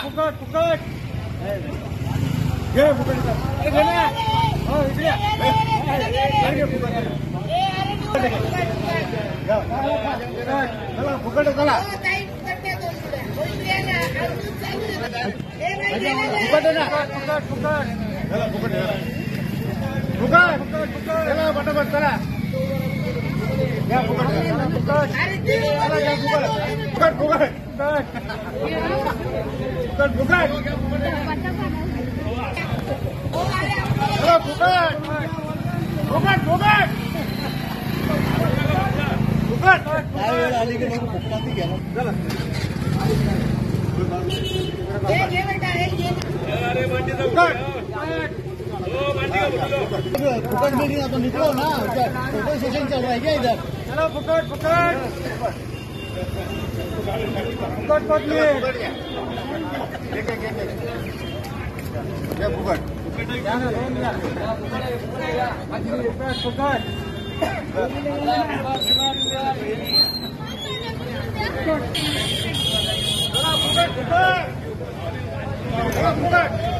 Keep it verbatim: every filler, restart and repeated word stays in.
फुकट फुकट घे फुकट अरे घे ना हो इकडे घे फुकट चला फुकट चला फुकट ना फुकट फुकट चला फुकट फुकट चला पटापट चला या फुकट फुकट चला या फुकट फुकट फुकट फुकट फुकट चला फुकट फुकट फुकट फुकट काय वेळ आली की नको फुकटाती घ्या चला घे घे बेटा घे अरे मांडी फुकट फुकट में नहीं तो निकलो ना फोटो सेशन चल रहा है क्या इधर चलो फुकट फुकट फुकट पकड़िए फुकट फुकट फुकट फुकट